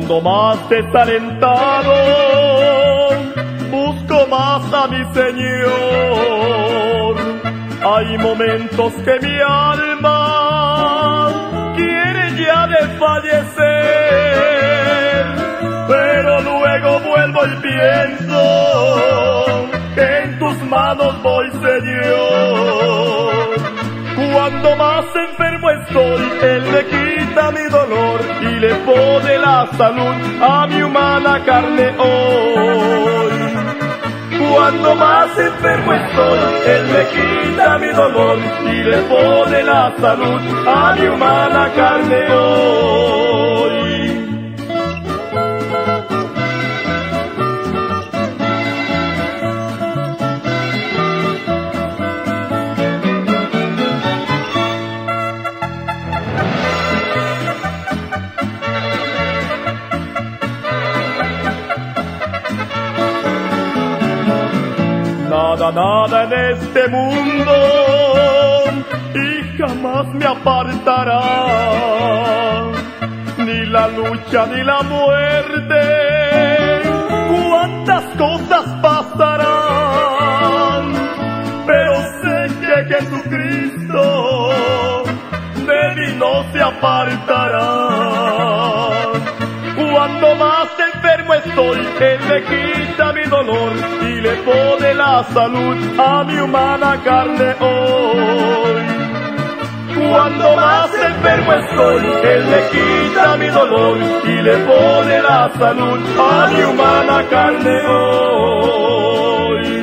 Cuando más desalentado busco más a mi Señor. Hay momentos que mi alma quiere ya desfallecer, pero luego vuelvo y pienso que en tus manos voy, Señor. Cuando más enfermo estoy, Él me quita mi dolor y le pone la salud a mi humana carne hoy. Cuando más enfermo estoy, Él me quita mi dolor y le pone la salud a mi humana carne hoy. Nada en este mundo y jamás me apartará, ni la lucha ni la muerte. Cuántas cosas pasarán, pero sé que Jesucristo de mí no se apartará. Cuando más enfermo estoy, Él me quita mi dolor y le pone la salud a mi humana carne hoy. Cuando más enfermo estoy, Él me quita mi dolor y le pone la salud a mi humana carne hoy.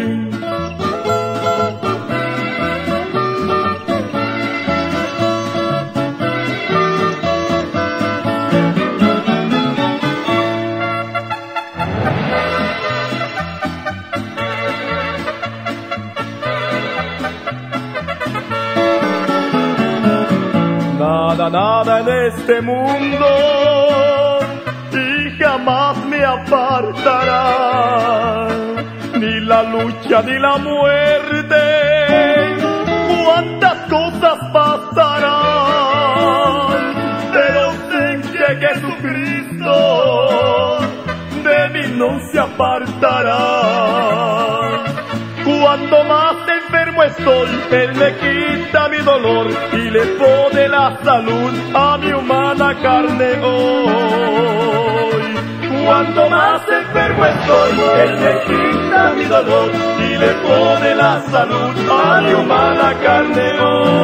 Nada en este mundo y jamás me apartará, ni la lucha ni la muerte. Cuántas cosas pasarán, pero sé que Jesucristo de mí no se apartará. Cuando más enfermo estoy, Él me quita mi dolor y le pone la salud a mi humana carne hoy. Cuando más enfermo estoy, Él me quita mi dolor y le pone la salud a mi humana carne hoy.